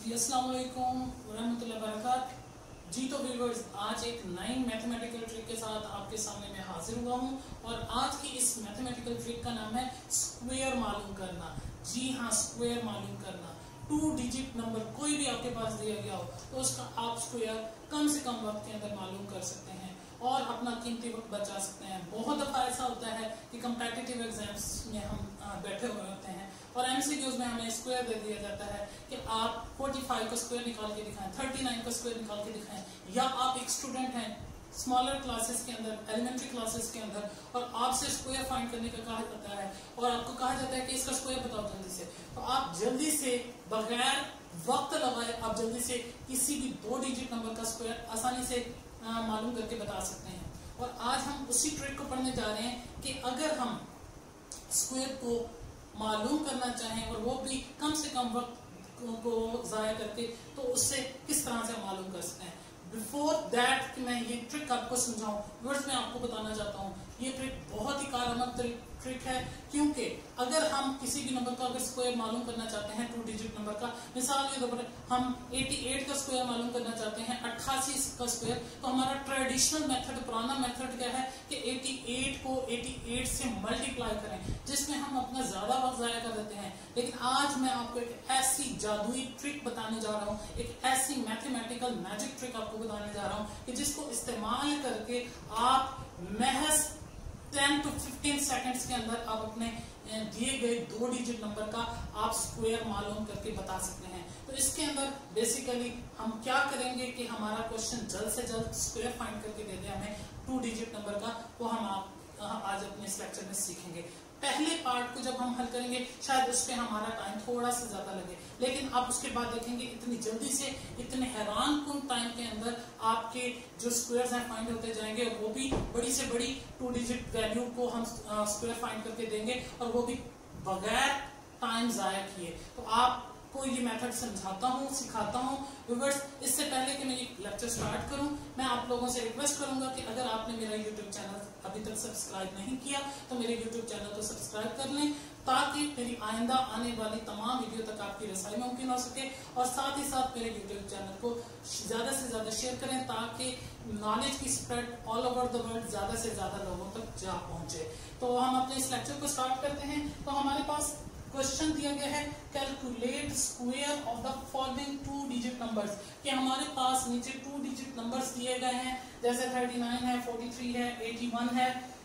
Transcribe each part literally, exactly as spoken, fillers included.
जी अस्सलाम वालेकुम रहमतुल्लाहि व बरकात। जी तो व्यूअर्स, आज एक नई मैथमेटिकल ट्रिक के साथ आपके सामने मैं हाजिर हुआ हूँ और आज की इस मैथमेटिकल ट्रिक का नाम है स्क्वायर मालूम करना। जी हाँ, स्क्वायर मालूम करना। टू डिजिट नंबर कोई भी आपके पास दिया गया हो तो उसका आप स्क्वायर कम से कम वक्त के अंदर मालूम कर सकते हैं और अपना कीमती वक्त बचा सकते हैं। बहुत दफा ऐसा होता है कि कंपेटिटिव एग्जाम्स में हम बैठे हुए होते हैं और एमसीक्यूज में हमें स्क्वायर दे दिया जाता है कि आप पैंतालीस का स्क्वायर निकाल के दिखाएं, उनतालीस का स्क्वायर निकाल के दिखाएं, या आप एक स्टूडेंट हैं स्मॉलर क्लासेस के अंदर, एलिमेंट्री क्लासेस के अंदर, और आपसे स्क्वायर फाइंड करने का कहा जाता है और आपको कहा जाता है कि इसका स्क्वायर बताओ जल्दी से। तो आप जल्दी से बगैर वक्त लगाए आप जल्दी से किसी भी दो डिजिट नंबर का स्क्वायर आसानी से मालूम करके बता सकते हैं। और आज हम उसी ट्रिक को पढ़ने जा रहे हैं कि अगर हम स्क्वायर को मालूम करना चाहें और वो भी कम से कम वक्त को जाया करके, तो उससे किस तरह से मालूम कर सकते हैं। बिफोर दैट कि मैं ये ट्रिक आपको समझाऊं, वर्ड्स में आपको बताना चाहता हूँ ये ट्रिक बहुत ही कारगर ट्रिक है, क्योंकि अगर हम किसी भी नंबर का अगर स्क्वायर मालूम करना चाहते हैं टू डिजिट नंबर का, मिसाल के तौर पर हम अठासी का स्क्वायर मालूम करना चाहते हैं, अट्ठासी का स्क्वायर, तो हमारा ट्रेडिशनल मेथड, पुराना मेथड क्या है कि अठासी को अठासी से मल्टीप्लाई करें, जिसमें हम अपना ज्यादा वक्त जाया कर देते हैं। लेकिन आज मैं आपको एक ऐसी जादुई ट्रिक बताने जा रहा हूँ, एक ऐसी मैथमेटिकल मैजिक ट्रिक आपको बताने जा रहा हूँ कि जिसको इस्तेमाल करके आप महज टेन टू फिफ्टीन सेकेंड्स के अंदर आप अपने दिए गए दो डिजिट नंबर का आप स्क्वायर मालूम करके बता सकते हैं। तो इसके अंदर बेसिकली हम क्या करेंगे कि हमारा क्वेश्चन जल्द से जल्द स्क्वायर फाइंड करके दे दे हमें टू डिजिट नंबर का, वो हम आप आज अपने इस लेक्चर में सीखेंगे। पहले पार्ट को जब हम हल करेंगे शायद उस पर हमारा टाइम थोड़ा सा ज्यादा लगे, लेकिन आप उसके बाद देखेंगे इतनी जल्दी से, इतने हैरान कुन टाइम के अंदर आपके जो स्क्वायर्स हैं फाइंड होते जाएंगे, और वो भी बड़ी से बड़ी टू डिजिट वैल्यू को हम स्क्वायर फाइंड करके देंगे, और वो भी बगैर टाइम जाया किए। तो आप को ये मेथड समझाता हूँ, सिखाता हूँ। व्यूअर्स, इससे पहले कि मैं ये लेक्चर स्टार्ट करूँ, मैं आप लोगों से रिक्वेस्ट करूंगा कि अगर आपने मेरा यूट्यूब चैनल अभी तक सब्सक्राइब नहीं किया तो मेरे यूट्यूब चैनल को सब्सक्राइब कर लें, ताकि मेरी आइंदा आने वाली तमाम वीडियो तक आपकी रसाई मुमकिन हो सके, और साथ ही साथ मेरे यूट्यूब चैनल को ज्यादा से ज्यादा शेयर करें ताकि नॉलेज की spread all over the world ज्यादा से ज्यादा लोगों तक जा पहुंचे। तो हम अपने इस लेक्चर को स्टार्ट करते हैं। तो हमारे पास क्वेश्चन दिया गया है, calculate square of the following two digit numbers, कि हमारे पास नीचे टू डिजिट नंबर्स दिए गए हैं, जैसे उनतालीस है, तैंतालीस है, इक्यासी है,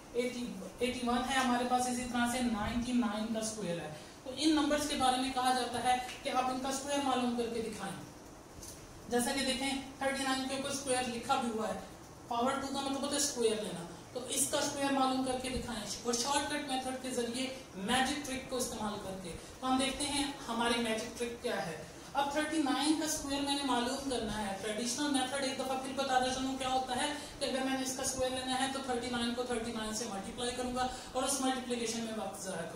इक्यासी है हमारे पास, इसी तरह से निन्यानवे का स्क्वायर है। तो इन नंबर्स के बारे में कहा जाता है कि आप इनका स्क्वायर मालूम करके दिखाएं। जैसा कि देखें उनतालीस के ऊपर स्क्वायर लिखा भी हुआ है, पावर टू का मतलब होता है स्क्वायर लेना, तो इसका स्क्वायर मालूम करके दिखाएं और शॉर्टकट मेथड के जरिए मैजिक ट्रिक को इस्तेमाल करके। तो हम देखते हैं हमारी मैजिक ट्रिक क्या है। अब उनतालीस का स्क्वायर मैंने मालूम करना है। ट्रेडिशनल मेथड एक दफा फिर बता देता हूं क्या होता है कि अगर मैंने इसका स्क्वायर लेना है तो उनतालीस को उनतालीस से मल्टीप्लाई करूंगा और उस मल्टीप्लिकेशन में वक्त जाया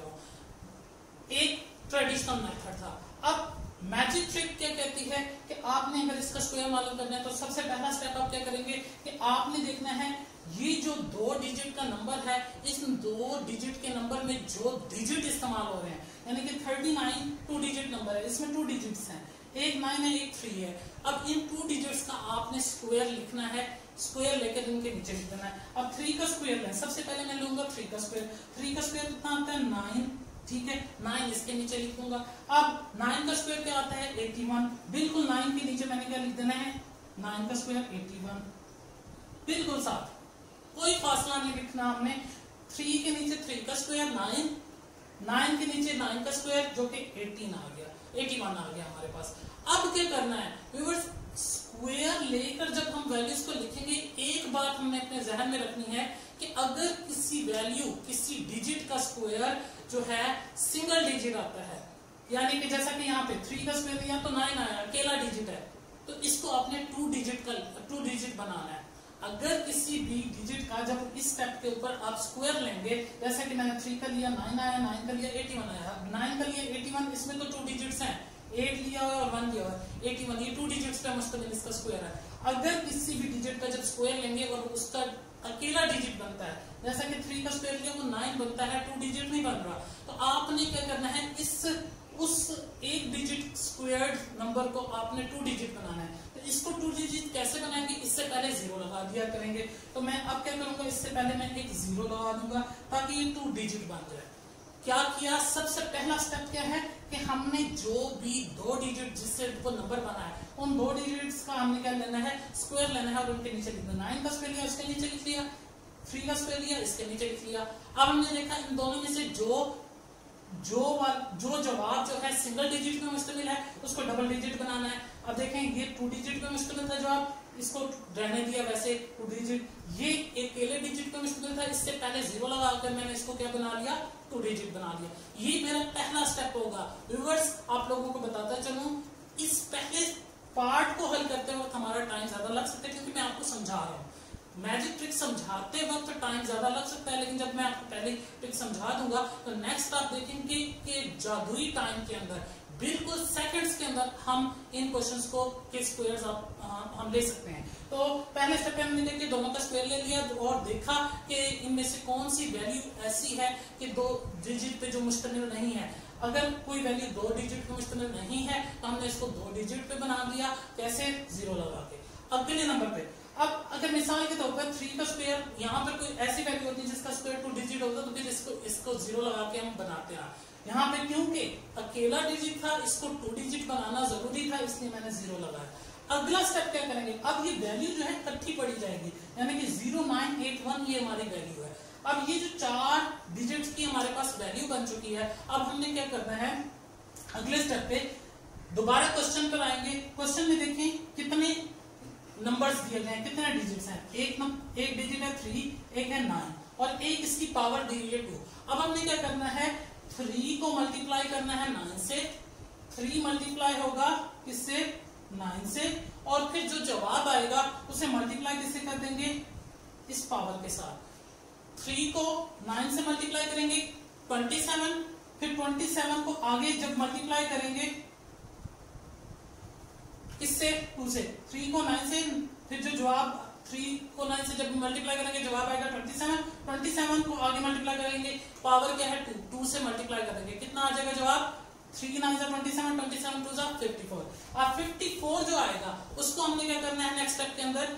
करूं। एक ट्रेडिशनल मेथड था। अब मैजिक ट्रिक क्या कहती है कि आपने अगर इसका स्क्वायर मालूम करना है तो सबसे पहला स्टेप आप क्या करेंगे कि आपने देखना है ये जो दो डिजिट का नंबर है, इस दो डिजिट के नंबर में जो डिजिट इस्तेमाल हो रहे हैं, यानी कि उनतालीस टू डिजिट नंबर है, इसमें टू डिजिट्स हैं, एक नाइन है एक थ्री है। अब इन टू डिजिट्स का आपने स्क्वायर लिखना है, स्क्वायर लेकर इनके नीचे लिख देना है। अब थ्री का स्क्वायर लें, सबसे पहले मैं लूंगा थ्री का स्क्वायर। थ्री का स्क्वायर कितना आता है नाइन, ठीक है, नाइन इसके नीचे लिखूंगा। अब नाइन का स्क्वायर क्या आता है इक्यासी, बिल्कुल नाइन के नीचे मैंने क्या लिख देना है, नाइन का स्क्वायर इक्यासी, बिल्कुल साथ, कोई फासला नहीं लिखना हमने। थ्री के नीचे थ्री का स्क्वायर नाइन, नाइन के नीचे नाइन का स्क्वायर जो कि अठारह आ गया, इक्यासी आ गया हमारे पास। अब क्या करना है व्यूअर्स, स्क्वायर लेकर जब हम वैल्यूज को लिखेंगे, एक बात हमने अपने जहन में रखनी है कि अगर किसी वैल्यू, किसी डिजिट का स्क्वायर जो है सिंगल डिजिट आता है, यानी कि जैसा कि यहाँ पे थ्री का स्क्वायर लिया तो नाइन आया, अकेला डिजिट है, तो इसको आपने टू डिजिट का टू डिजिट बनाना है। अगर किसी भी डिजिट का जब इस स्टेप के ऊपर आप स्क्वायर लेंगे, जैसे कि मैंने थ्री का लिया नाइन आया, नाइन का लिया इक्यासी आया, नाइन का लिया इक्यासी, इसमें तो टू डिजिट्स हैं, एट लिया हुआ और वन लिया हुआ, इक्यासी, ये टू डिजिट्स पे मुश्तमिल इसका स्क्वायर है। अगर किसी भी डिजिट का जब स्क्वायर लेंगे और उसका अकेला डिजिट बनता है, जैसा कि थ्री का स्क्वायर लिया वो नाइन बनता है, टू डिजिट नहीं बन रहा, तो आपने क्या करना है, इस उस एक डिजिट स्क्वायर्ड नंबर को आपने टू डिजिट बनाना है। तो इसको टू डिजिट कैसे बनाएंगे, इससे पहले जीरो लगा दिया करेंगे। तो मैं अब क्या करूंगा, इससे पहले मैं एक जीरो लगा दूंगा ताकि ये टू डिजिट बन जाए। क्या किया, सबसे पहला स्टेप क्या है कि हमने जो भी दो डिजिट जिससे वो नंबर बना है उन दो डिजिट्स का हमने क्या लेना है, स्क्वायर लेना है और उनके नीचे लिखना। नाइन का स्क्वायर लिया, उसके नीचे लिख लिया, थ्री का स्क्वायर लिया, इसके नीचे लिख लिया। अब हमने देखा इन दोनों में से जो जो जो जवाब जो है सिंगल डिजिट में मुश्तमिल है उसको डबल डिजिट बनाना है। अब देखें ये टू डिजिट में मुश्तमिल था जवाब, इसको रहने दिया वैसे टू डिजिट। ये एक अकेले डिजिट में मुश्तमिल था, इससे पहले जीरो लगाकर मैंने इसको क्या बना लिया, टू डिजिट बना लिया। ये मेरा पहला स्टेप होगा। व्यूअर्स आप लोगों को बताता चलूं, इस पहले पार्ट को हल करते वक्त हमारा टाइम ज्यादा लग सकता है क्योंकि मैं आपको समझा रहा हूँ। मैजिक ट्रिक समझाते वक्त टाइम ज्यादा लग सकता है, लेकिन जब मैं आपको पहले ट्रिक समझा दूंगा तो नेक्स्ट आप देखेंगे कि जादुई टाइम के अंदर बिल्कुल सेकंड्स के अंदर हम इन क्वेश्चंस को के स्क्वायर्स आप हम ले सकते हैं। तो पहले स्टेप पे हमने देखिए दोनों का स्क्वायर ले लिया और देखा कि इनमें से कौन सी वैल्यू ऐसी है कि दो डिजिट पे जो मुश्तमिल नहीं है। अगर कोई वैल्यू दो डिजिट पे मुश्तमिल नहीं है तो हमने इसको दो डिजिट पे बना दिया, कैसे, जीरो लगा के। अगले नंबर पे अब अगर मिसाल के तौर पर थ्री का स्क्वायर, यहाँ पर कोई ऐसी वैल्यू होती है जिसका स्क्वायर टू डिजिट होता है तो फिर इसको इसको जीरो लगा के हम बनाते हैं। यहाँ पे क्योंकि अकेला डिजिट था इसको टू डिजिट बनाना जरूरी था, इसलिए मैंने जीरो लगाया। अगला स्टेप क्या करेंगे, अब ये वैल्यू जो है इकट्ठी पड़ी जाएगी, यानी कि जीरो नाइन एट वन ये हमारी वैल्यू है। अब ये जो चार डिजिट्स की हमारे पास वैल्यू बन चुकी है, अब हमने क्या करना है, अगले स्टेप पे दोबारा क्वेश्चन पर आएंगे। क्वेश्चन में देखें कितने नंबर्स दिए गए हैं, कितने डिजिट्स हैं, एक नंबर एक डिजिट है थ्री, एक है नाइन और एक इसकी पावर दी हुई है टू। अब हमने क्या करना है, थ्री को मल्टीप्लाई करना है नाइन से, थ्री मल्टीप्लाई होगा किससे, नाइन से, और फिर जो जवाब आएगा उसे मल्टीप्लाई किससे कर देंगे, इस पावर के साथ। थ्री को नाइन से मल्टीप्लाई करेंगे ट्वेंटी सेवन, फिर ट्वेंटी सेवन को आगे जब मल्टीप्लाई करेंगे किससे, टू से, थ्री को नाइन से, फिर जो जवाब थ्री को नाइन से जब मल्टीप्लाई करेंगे जवाब आएगा ट्वेंटी सेवन, ट्वेंटी सेवन को आगे मल्टीप्लाई करेंगे, पावर क्या है टू, टू से मल्टीप्लाई करेंगे, कितना आ जाएगा जवाब, थ्री नाइन से twenty seven, twenty seven two से फिफ्टी फोर। अब फिफ्टी फोर जो आएगा उसको हमने क्या करना है, नेक्स्ट स्टेप के अंदर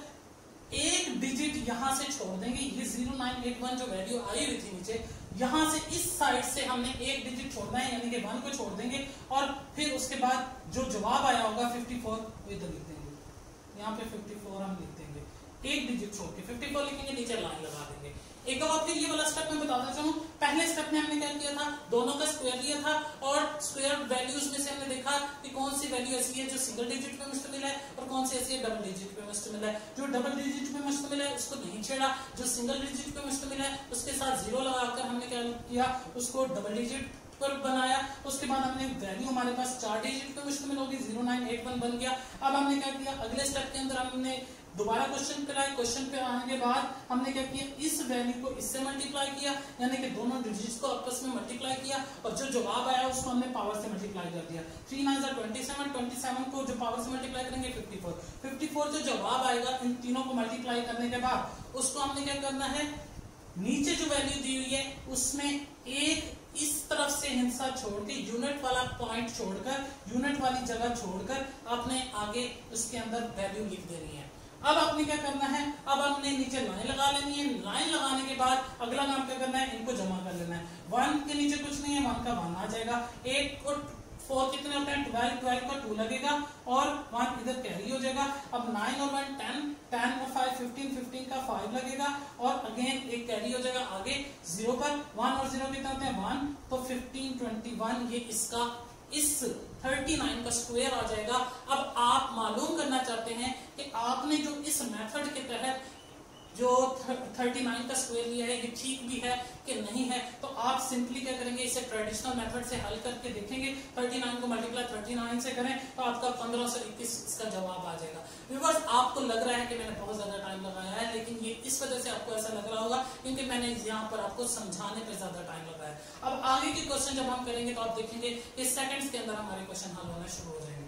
एक डिजिट यहां से छोड़ देंगे। ये जीरो नाइन एट वन जो वैल्यू आई हुई थी नीचे, यहां से इस साइड से हमने एक डिजिट छोड़ना है, यानी कि वन को छोड़ देंगे और फिर उसके बाद जो जवाब आया होगा फिफ्टी फोर वो इधर लिख देंगे, यहाँ पे फिफ्टी फोर हम लिख देंगे, एक डिजिट छोड़ के फिफ्टी फोर लिखेंगे, नीचे लाइन लगा देंगे। एक बार फिर ये वाला स्टेप मैं बताता चाहूँ, पहले स्टेप में हमने क्या किया था, दोनों का स्क्वायर लिया था और स्क्वायर वैल्यूज में से हमने देखा कि कौन सी वैल्यू ऐसी है जो सिंगल डिजिट पे मुश्तमिल है और कौन सी ऐसी है डबल डिजिट पे मुश्तमिल है। जो डबल डिजिट पे मुश्तमिल है उसको नहीं छेड़ा, जो सिंगल डिजिट पे मुश्तमिल है उसके साथ जीरो लगाकर हमने क्या किया, उसको डबल डिजिट पर बनाया। उसके बाद हमने वैल्यू हमारे पास चार डिजिट पे मुश्तमिल होगी, जीरो नाइन एट वन बन गया। अब हमने क्या किया, अगले स्टेप के अंदर हमने दोबारा क्वेश्चन पे आए, क्वेश्चन पे आने के बाद हमने क्या किया, इस वैल्यू को इससे मल्टीप्लाई किया, यानी कि दोनों डिजिट्स को आपस में मल्टीप्लाई किया और जो जवाब आया उसको हमने पावर से मल्टीप्लाई कर दिया। थ्री नाइन जा ट्वेंटी सेवन, ट्वेंटी सेवन को जो पावर से मल्टीप्लाई करेंगे फिफ्टी फोर, फिफ्टी फोर जो जवाब आएगा इन तीनों को मल्टीप्लाई करने के बाद उसको हमने क्या करना है, नीचे जो वैल्यू दी हुई है उसमें एक इस तरफ से हिस्सा छोड़ के यूनिट वाला पॉइंट छोड़कर, यूनिट वाली जगह छोड़कर आपने आगे उसके अंदर वैल्यू लिख देनी है। अब आपने क्या करना है, अब हमने नीचे लाइन लगा लेनी है। लाइन लगाने के बाद अगला काम क्या करना है, इनको जमा कर लेना है। वन के नीचे कुछ नहीं है, वन का वन आ जाएगा। एट और फोर कितने होते हैं, ट्वेल्व, ट्वेल्व का टू लगेगा और वन इधर कैरी हो जाएगा। अब नाइन और वन टेन, टेन और फाइव फिफ्टीन, फिफ्टीन का फाइव लगेगा और अगेन एक कैरी हो जाएगा आगे जीरो पर। वन और जीरो कितने होते हैं, वन, तो फिफ्टीन, ट्वेंटी वन ये इसका इस थर्टी नाइन का स्क्वायर आ जाएगा। अब आप मालूम करना चाहते हैं कि आपने जो इस मेथड के तहत जो थर्टी नाइन का स्क्वायर लिया है ये ठीक भी है कि नहीं है, तो आप सिंपली क्या करेंगे, इसे ट्रेडिशनल मेथड से हल करके देखेंगे। थर्टी नाइन को मल्टीप्लाई थर्टी नाइन से करें तो आपका पंद्रह सौ इक्कीस इसका जवाब आ जाएगा। व्यूअर्स आपको लग रहा है कि मैंने बहुत ज्यादा टाइम लगाया है, लेकिन ये इस वजह से आपको ऐसा लग रहा होगा क्योंकि मैंने यहाँ पर आपको समझाने पर ज्यादा टाइम लगाया है। अब आगे के क्वेश्चन जब हम करेंगे तो आप देखेंगे कि सेकंड्स के अंदर हमारे क्वेश्चन हल होना शुरू हो जाएंगे। तो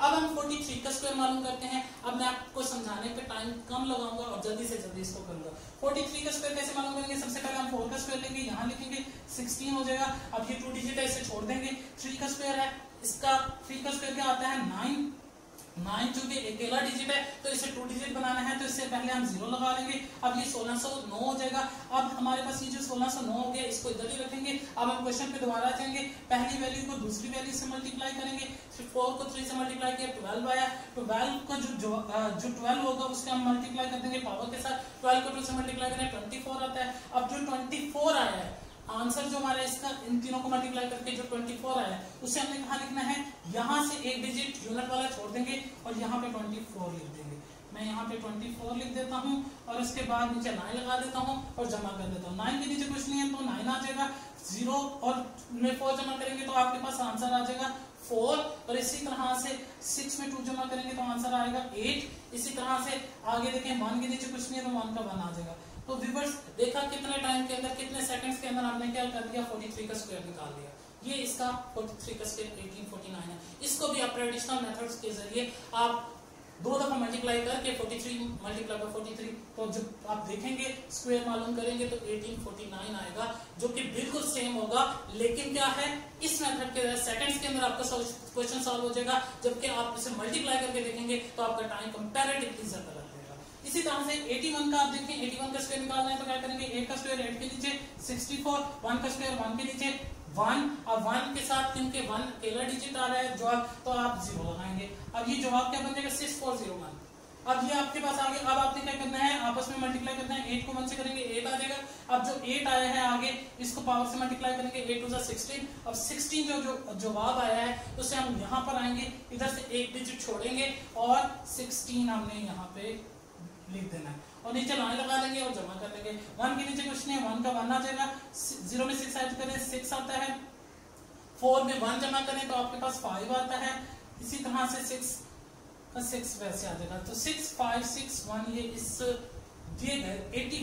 अब हम तैंतालीस का स्क्वायर मालूम करते हैं। अब मैं आपको समझाने पे टाइम कम लगाऊंगा और जल्दी से जल्दी इसको करूंगा। तैंतालीस का स्क्वायर कैसे मालूम करेंगे? सबसे पहले हम फोर का स्क्वायर लेंगे, यहाँ लिखेंगे सोलह हो जाएगा। अब ये टू डिजिट है, इसे छोड़ देंगे। थ्री का स्क्वायर है, इसका थ्री का स्क्वायर क्या आता है? नाइन। नाइन चूंकि अकेला डिजिट है तो इसे टू डिजिट बनाना है, तो इससे पहले हम जीरो लगा लेंगे। अब ये सोलह सौ नौ हो जाएगा। अब हमारे पास ये जो सोलह सौ नौ हो गया, इसको इधर ही रखेंगे। अब हम क्वेश्चन पे दोबारा जाएंगे, पहली वैल्यू को दूसरी वैल्यू से मल्टीप्लाई करेंगे। फोर को थ्री से मल्टीप्लाई किया, ट्वेल्व आया। ट्वेल्व को जो जो, जो ट्वेल्व होगा उसके हम मल्टीप्लाई कर देंगे पावर के साथ। ट्वेल्व को टू से मल्टीप्लाई करें, ट्वेंटी फोर आता है। अब जो ट्वेंटी फोर आया है, आंसर जो हमारा इसका इन तीनों को मल्टीप्लाई करके जो चौबीस आया है, उसे हमने कहाँ लिखना है? यहाँ से एक डिजिट यूनिट वाला छोड़ देंगे और यहाँ पे चौबीस लिख देंगे। मैं यहाँ पे चौबीस लिख देता हूँ और इसके बाद नीचे नाइन लगा देता हूँ और जमा कर देता हूँ। नाइन के नीचे कुछ नहीं है तो नाइन आ जाएगा। जीरो और में फोर जमा करेंगे तो आपके पास आंसर आ जाएगा फोर। और इसी तरह से सिक्स में टू जमा करेंगे तो आंसर आएगा एट। इसी तरह से आगे देखें, वन के नीचे कुछ नहीं है तो वन का वन आ जाएगा। तो व्यूअर्स देखा कितने टाइम के अंदर, कितने सेकंड्स के अंदर हमने क्या कर दिया? तैंतालीस का स्क्वायर निकाल लिया। ये इसका तैंतालीस का स्क्वायर अठारह सौ उनचास है। इसको भी आप ट्रेडिशनल मेथड्स के जरिए आप दो दफा मल्टीप्लाई करके तैंतालीस मल्टीप्लाई बाय तैंतालीस, तो जब आप देखेंगे स्क्वायर मालूम करेंगे तो अठारह सौ उनचास आएगा, जो कि बिल्कुल सेम होगा। लेकिन क्या है, इस मेथड के सेकंड्स के अंदर आपका क्वेश्चन सॉल्व हो जाएगा, जबकि आप इसे मल्टीप्लाई करके देखेंगे तो आपका टाइम कंपैरेटिवली ज्यादा लगेगा। इसी तरह से इक्यासी का आप देखें, इक्यासी का स्क्वायर निकालना है तो क्या करेंगे? एट का स्क्वायर एट के नीचे चौंसठ, वन का स्क्वायर वन के नीचे वन। अब वन के साथ क्योंकि वन अकेला डिजिट आ रहा है जवाब, तो आप जीरो लगाएंगे। अब ये जवाब क्या बन जाएगा? Six four zero one. अब ये आपके पास आगे, अब आपने क्या करना है? आपस में मल्टीप्लाई करना है। एट को वन से करेंगे, एट आ जाएगा। अब जो एट आया है आगे, इसको पावर से मल्टीप्लाई करेंगे, एट टू जा सिक्सटीन। अब सिक्सटीन जो जो जवाब आया है उसे हम यहाँ पर आएंगे, इधर से एक डिजिट छोड़ेंगे और सिक्सटीन हमने यहाँ पे लिख देना है और नीचे लाइन लगा देंगे और जमा कर देंगे। वन के नीचे कुछ नहीं है, वन का वन आ जाएगा। जीरो में सिक्स ऐड करें, सिक्स आता है। फोर में वन जमा करें तो आपके पास फाइव आता है। इसी तरह से सिक्स सिक्स वैसे आ जाएगा। तो सिक्स फाइव सिक्स वन ये इस दिए गए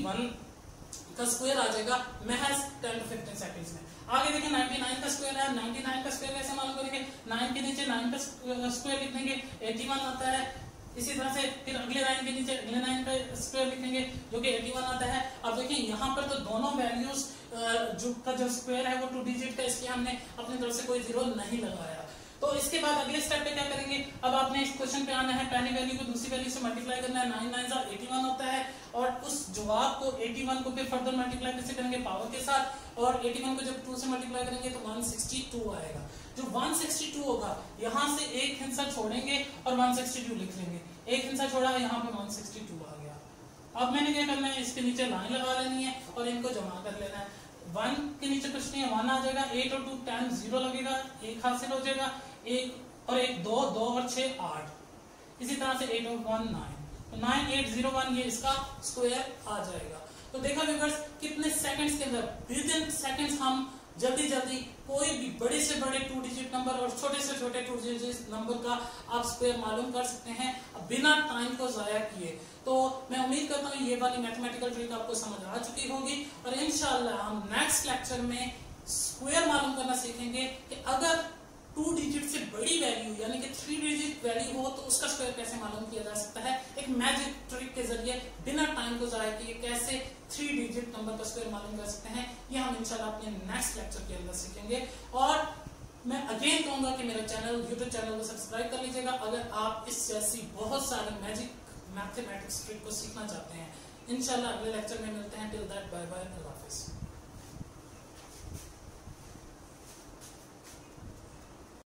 इक्यासी का स्क्वायर आ जाएगा महज टेन टू फिफ्टीन सेकंड्स में। आगे देखिए निन्यानवे का स्क्वायर है। निन्यानवे का स्क्वायर कैसे मालूम करेंगे? नाइन के नीचे नाइन का स्क्वायर लिख देंगे, इक्यासी आता है। इसी तरह से फिर अगले लाइन के नीचे अगले लाइन का स्क्वायर लिखेंगे जो कि इक्यासी आता है। अब देखिए यहाँ पर तो दोनों वैल्यूज जो का जो स्क्वायर है वो टू डिजिट का, इसलिए हमने अपनी तरफ से कोई जीरो नहीं लगाया। तो इसके बाद अगले स्टेप पे क्या करेंगे? अब आपने इस क्वेश्चन पे आना है, पहली वैल्यू को दूसरी वैल्यू से मल्टीप्लाई करना है। नाइन नाइन जा इक्यासी होता है और उस जवाब को इक्यासी को फिर फर्दर मल्टीप्लाई कैसे करेंगे? पावर के साथ। और इक्यासी को जब टू से मल्टीप्लाई करेंगे तो वन सिक्सटी टू आएगा। जो वन सिक्सटी टू होगा, यहाँ से एक हिस्सा छोड़ेंगे और वन सिक्सटी टू लिख लेंगे। एक हिस्सा छोड़ा, यहाँ पे वन सिक्सटी टू आ गया। अब मैंने क्या करना है? इसके नीचे लाइन लगा लेनी है और इनको जमा कर लेना है। वन के नीचे कुछ नहीं है, वन आ जाएगा। एट और टू टेन, जीरो लगेगा, एक हासिल हो जाएगा। एक और एक दो, दो और छह आठ। इसी तरह से एट और वन नाइन, तो नाइन एट जीरो वन ये इसका स्क्वायर आ जाएगा। तो देखा व्यूअर्स कितने सेकंड्स के अंदर, विद इन सेकंड्स हम जल्दी जल्दी कोई भी बड़े से बड़े टू डिजिट नंबर और छोटे से छोटे टू डिजिट नंबर का आप स्क्वायर मालूम कर सकते हैं बिना टाइम को जाया किए। तो मैं उम्मीद करता हूँ ये वाली मैथमेटिकल ट्रिक आपको समझ आ चुकी होगी और इंशाल्लाह हम नेक्स्ट लेक्चर में स्क्वायर मालूम करना सीखेंगे कि अगर टू डिजिट से बड़ी वैल्यू यानी कि थ्री डिजिट वैल्यू हो तो उसका स्क्वायर कैसे मालूम किया जा सकता है, एक मैजिक ट्रिक के जरिए बिना टाइम को जाया किए कैसे थ्री डिजिट नंबर का स्क्वायर मालूम कर सकते हैं। ये हम इंशाल्लाह अपने नेक्स्ट लेक्चर के अंदर सीखेंगे। और मैं अगेन कहूंगा कि मेरा चैनल यूट्यूब चैनल को सब्सक्राइब कर लीजिएगा अगर आप इस जैसी बहुत सारी मैजिक मैथमेटिक्स ट्रिक को सीखना चाहते हैं। इंशाल्लाह अगले लेक्चर में मिलते हैं। टिल दैट बाय बाय, अल्लाह हाफिज़।